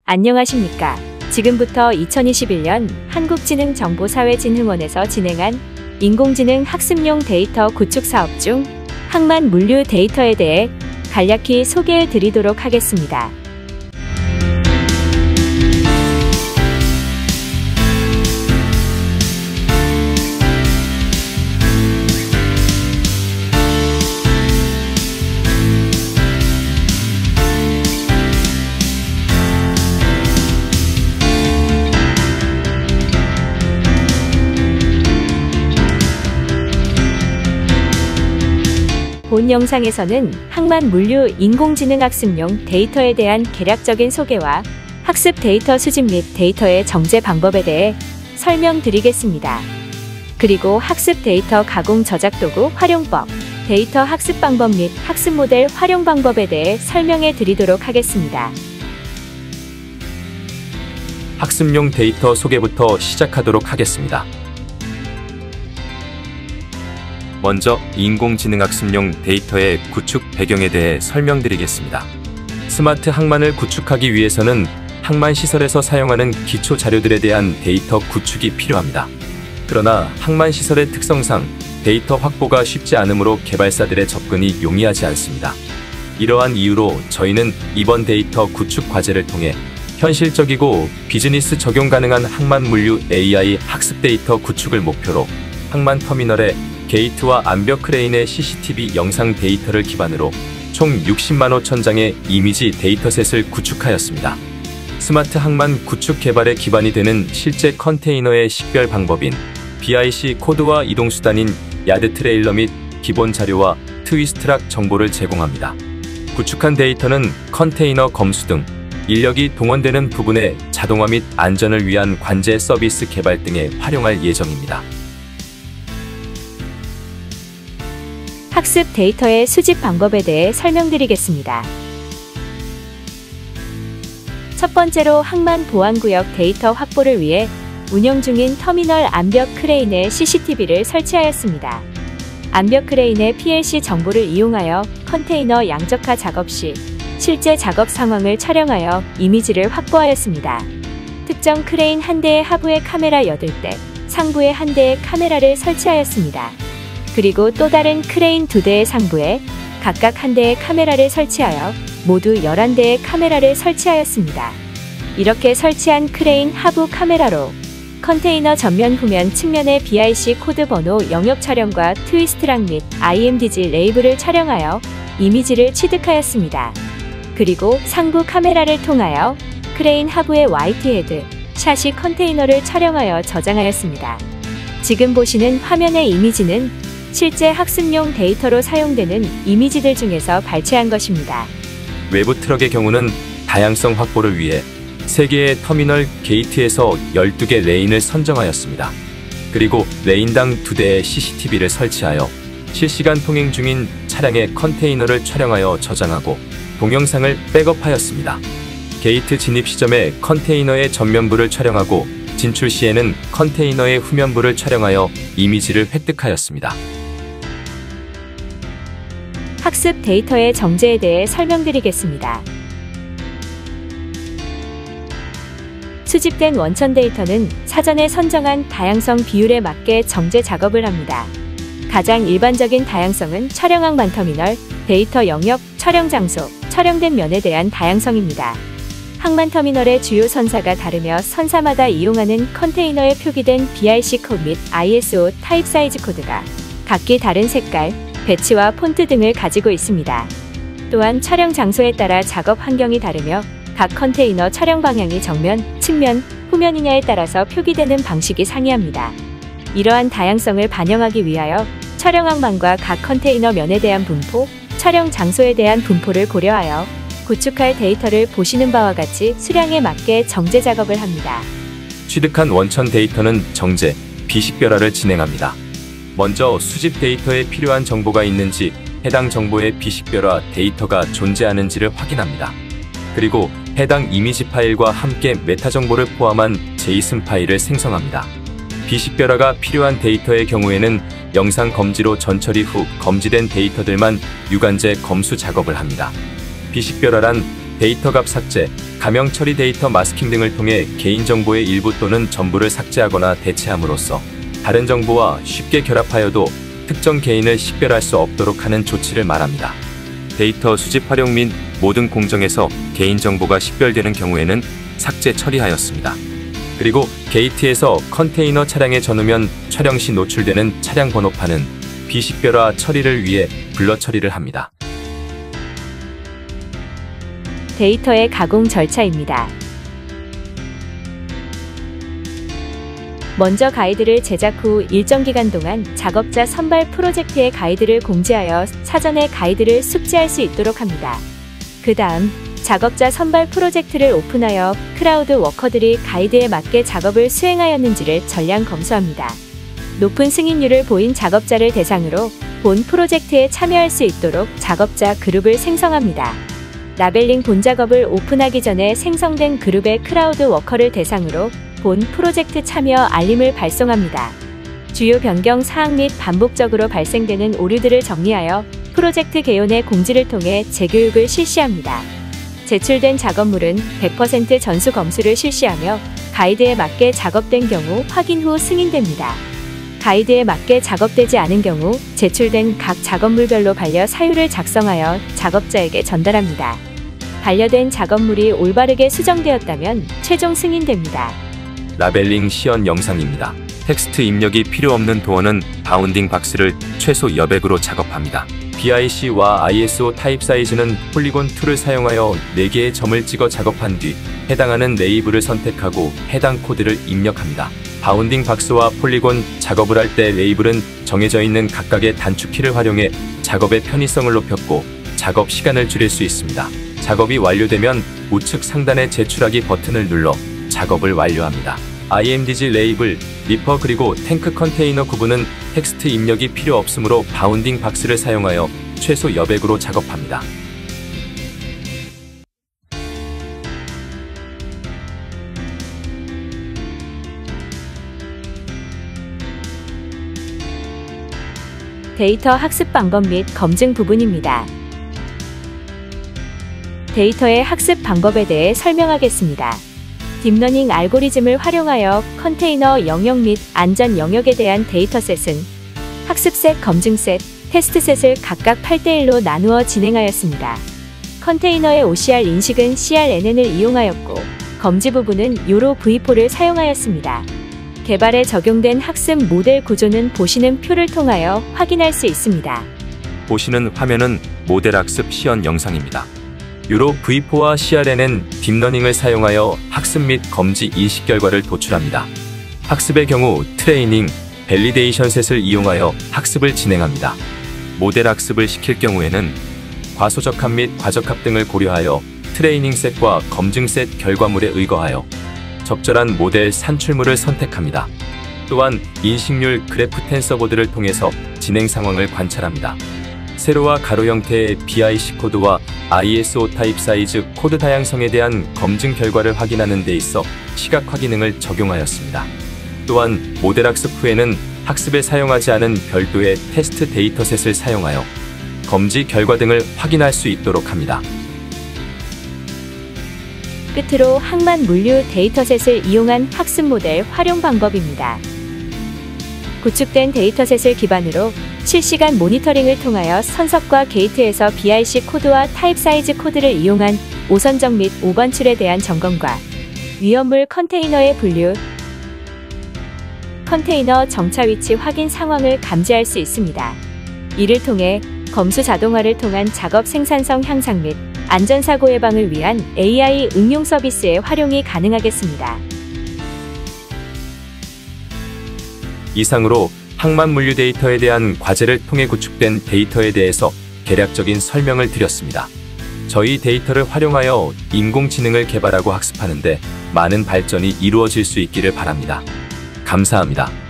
안녕하십니까. 지금부터 2021년 한국지능정보사회진흥원에서 진행한 인공지능 학습용 데이터 구축 사업 중 항만 물류 데이터에 대해 간략히 소개해 드리도록 하겠습니다. 본 영상에서는 항만 물류 인공지능 학습용 데이터에 대한 개략적인 소개와 학습 데이터 수집 및 데이터의 정제 방법에 대해 설명드리겠습니다. 그리고 학습 데이터 가공 저작 도구 활용법, 데이터 학습 방법 및 학습 모델 활용 방법에 대해 설명해 드리도록 하겠습니다. 학습용 데이터 소개부터 시작하도록 하겠습니다. 먼저 인공지능 학습용 데이터의 구축 배경에 대해 설명드리겠습니다. 스마트 항만을 구축하기 위해서는 항만 시설에서 사용하는 기초 자료들에 대한 데이터 구축이 필요합니다. 그러나 항만 시설의 특성상 데이터 확보가 쉽지 않으므로 개발사들의 접근이 용이하지 않습니다. 이러한 이유로 저희는 이번 데이터 구축 과제를 통해 현실적이고 비즈니스 적용 가능한 항만 물류 AI 학습 데이터 구축을 목표로 항만 터미널에 게이트와 암벽 크레인의 CCTV 영상 데이터를 기반으로 총 60만 5천 장의 이미지 데이터셋을 구축하였습니다. 스마트 항만 구축 개발의 기반이 되는 실제 컨테이너의 식별 방법인 BIC 코드와 이동수단인 야드 트레일러 및 기본 자료와 트위스트락 정보를 제공합니다. 구축한 데이터는 컨테이너 검수 등 인력이 동원되는 부분의 자동화 및 안전을 위한 관제 서비스 개발 등에 활용할 예정입니다. 학습 데이터의 수집 방법에 대해 설명드리겠습니다. 첫 번째로 항만 보안구역 데이터 확보를 위해 운영 중인 터미널 암벽 크레인에 CCTV를 설치하였습니다. 암벽 크레인의 PLC 정보를 이용하여 컨테이너 양적화 작업 시 실제 작업 상황을 촬영하여 이미지를 확보하였습니다. 특정 크레인 한 대의 하부에 카메라 8대, 상부에 한 대의 카메라를 설치하였습니다. 그리고 또 다른 크레인 2대의 상부에 각각 한 대의 카메라를 설치하여 모두 11대의 카메라를 설치하였습니다. 이렇게 설치한 크레인 하부 카메라로 컨테이너 전면 후면 측면의 BIC 코드 번호 영역 촬영과 트위스트락 및 IMDG 레이블을 촬영하여 이미지를 취득하였습니다. 그리고 상부 카메라를 통하여 크레인 하부의 YT 헤드, 샤시 컨테이너를 촬영하여 저장하였습니다. 지금 보시는 화면의 이미지는 실제 학습용 데이터로 사용되는 이미지들 중에서 발췌한 것입니다. 외부 트럭의 경우는 다양성 확보를 위해 3개의 터미널 게이트에서 12개 레인을 선정하였습니다. 그리고 레인당 2대의 CCTV를 설치하여 실시간 통행 중인 차량의 컨테이너를 촬영하여 저장하고 동영상을 백업하였습니다. 게이트 진입 시점에 컨테이너의 전면부를 촬영하고 진출 시에는 컨테이너의 후면부를 촬영하여 이미지를 획득하였습니다. 학습 데이터의 정제에 대해 설명드리겠습니다. 수집된 원천 데이터는 사전에 선정한 다양성 비율에 맞게 정제 작업을 합니다. 가장 일반적인 다양성은 촬영항 반터미널, 데이터 영역, 촬영 장소, 촬영된 면에 대한 다양성입니다. 항만 터미널의 주요 선사가 다르며 선사마다 이용하는 컨테이너에 표기된 BIC 코드 및 ISO 타입 사이즈 코드가 각기 다른 색깔, 배치와 폰트 등을 가지고 있습니다. 또한 촬영 장소에 따라 작업 환경이 다르며 각 컨테이너 촬영 방향이 정면, 측면, 후면이냐에 따라서 표기되는 방식이 상이합니다. 이러한 다양성을 반영하기 위하여 촬영항만과 각 컨테이너 면에 대한 분포, 촬영 장소에 대한 분포를 고려하여 구축할 데이터를 보시는 바와 같이 수량에 맞게 정제 작업을 합니다. 취득한 원천 데이터는 정제, 비식별화를 진행합니다. 먼저 수집 데이터에 필요한 정보가 있는지, 해당 정보의 비식별화 데이터가 존재하는지를 확인합니다. 그리고 해당 이미지 파일과 함께 메타 정보를 포함한 JSON 파일을 생성합니다. 비식별화가 필요한 데이터의 경우에는 영상 검지로 전처리 후 검지된 데이터들만 유관제 검수 작업을 합니다. 비식별화란 데이터 값 삭제, 가명 처리 데이터 마스킹 등을 통해 개인정보의 일부 또는 전부를 삭제하거나 대체함으로써 다른 정보와 쉽게 결합하여도 특정 개인을 식별할 수 없도록 하는 조치를 말합니다. 데이터 수집 활용 및 모든 공정에서 개인정보가 식별되는 경우에는 삭제 처리하였습니다. 그리고 게이트에서 컨테이너 차량에 전후면 촬영 시 노출되는 차량 번호판은 비식별화 처리를 위해 블러 처리를 합니다. 데이터의 가공 절차입니다. 먼저 가이드를 제작 후 일정 기간 동안 작업자 선발 프로젝트의 가이드를 공지하여 사전에 가이드를 숙지할 수 있도록 합니다. 그 다음 작업자 선발 프로젝트를 오픈하여 크라우드 워커들이 가이드에 맞게 작업을 수행하였는지를 전량 검수합니다. 높은 승인율을 보인 작업자를 대상으로 본 프로젝트에 참여할 수 있도록 작업자 그룹을 생성합니다. 라벨링 본 작업을 오픈하기 전에 생성된 그룹의 크라우드 워커를 대상으로 본 프로젝트 참여 알림을 발송합니다. 주요 변경 사항 및 반복적으로 발생되는 오류들을 정리하여 프로젝트 개요내 공지를 통해 재교육을 실시합니다. 제출된 작업물은 100% 전수 검수를 실시하며 가이드에 맞게 작업된 경우 확인 후 승인됩니다. 가이드에 맞게 작업되지 않은 경우 제출된 각 작업물별로 반려 사유를 작성하여 작업자에게 전달합니다. 반려된 작업물이 올바르게 수정되었다면 최종 승인됩니다. 라벨링 시연 영상입니다. 텍스트 입력이 필요 없는 도어는 바운딩 박스를 최소 여백으로 작업합니다. BIC와 ISO 타입 사이즈는 폴리곤 툴을 사용하여 4개의 점을 찍어 작업한 뒤 해당하는 레이블을 선택하고 해당 코드를 입력합니다. 바운딩 박스와 폴리곤 작업을 할 때 레이블은 정해져 있는 각각의 단축키를 활용해 작업의 편의성을 높였고 작업 시간을 줄일 수 있습니다. 작업이 완료되면 우측 상단의 제출하기 버튼을 눌러 작업을 완료합니다. IMDG 레이블, 리퍼 그리고 탱크 컨테이너 구분은 텍스트 입력이 필요 없으므로 바운딩 박스를 사용하여 최소 여백으로 작업합니다. 데이터 학습 방법 및 검증 부분입니다. 데이터의 학습 방법에 대해 설명하겠습니다. 딥러닝 알고리즘을 활용하여 컨테이너 영역 및 안전 영역에 대한 데이터셋은 학습셋, 검증셋, 테스트셋을 각각 8대1로 나누어 진행하였습니다. 컨테이너의 OCR 인식은 CRNN을 이용하였고 검지 부분은 요로 V4를 사용하였습니다. 개발에 적용된 학습 모델 구조는 보시는 표를 통하여 확인할 수 있습니다. 보시는 화면은 모델 학습 시연 영상입니다. 요로 V4와 CRNN 딥러닝을 사용하여 학습 및 검지 인식 결과를 도출합니다. 학습의 경우 트레이닝, 밸리데이션 셋을 이용하여 학습을 진행합니다. 모델 학습을 시킬 경우에는 과소적합 및 과적합 등을 고려하여 트레이닝 셋과 검증 셋 결과물에 의거하여 적절한 모델 산출물을 선택합니다. 또한 인식률 그래프 텐서보드를 통해서 진행 상황을 관찰합니다. 세로와 가로 형태의 BIC 코드와 ISO 타입 사이즈 코드 다양성에 대한 검증 결과를 확인하는 데 있어 시각 확인능을 적용하였습니다. 또한 모델 학습 후에는 학습에 사용하지 않은 별도의 테스트 데이터셋을 사용하여 검지 결과 등을 확인할 수 있도록 합니다. 끝으로 항만 물류 데이터셋을 이용한 학습 모델 활용 방법입니다. 구축된 데이터셋을 기반으로 실시간 모니터링을 통하여 선석과 게이트에서 BIC 코드와 타입 사이즈 코드를 이용한 오선정 및 오번출에 대한 점검과 위험물 컨테이너의 분류, 컨테이너 정차 위치 확인 상황을 감지할 수 있습니다. 이를 통해 검수 자동화를 통한 작업 생산성 향상 및 안전사고 예방을 위한 AI 응용 서비스의 활용이 가능하겠습니다. 이상으로 항만 물류 데이터에 대한 과제를 통해 구축된 데이터에 대해서 개략적인 설명을 드렸습니다. 저희 데이터를 활용하여 인공지능을 개발하고 학습하는데 많은 발전이 이루어질 수 있기를 바랍니다. 감사합니다.